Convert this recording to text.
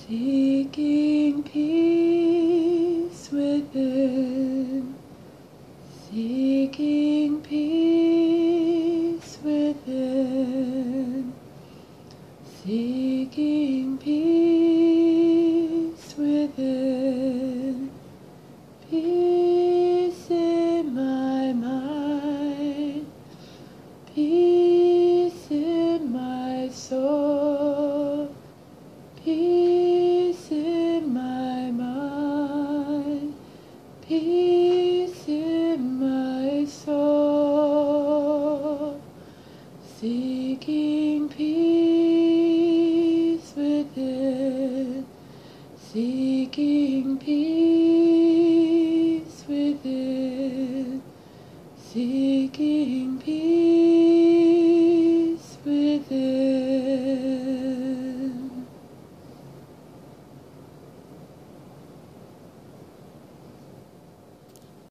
Seeking peace within, seeking peace within, seeking peace within, peace in my mind, peace in my soul, peace in my mind, peace in my soul, seeking peace within, seeking peace